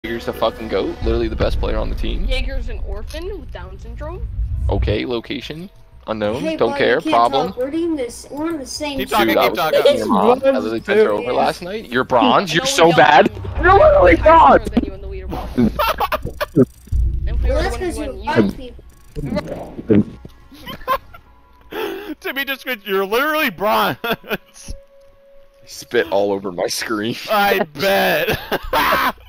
Jaeger's the fucking GOAT, literally the best player on the team. Jaeger's an orphan with Down syndrome. Okay, location unknown, Hey, don't buddy, care. you can't Problem. talk. We're doing this. We're on the same Keep team. talking, Dude, I keep was talking. texting your mom. I literally texted her over Yeah. last night. You're bronze. You're No, so we bad. don't. You're literally Higher bronze. than you in the leaderboard. And we Well, were that's the because one you're who white won. people. Timmy just went, you're literally bronze. Spit all over my screen. I bet.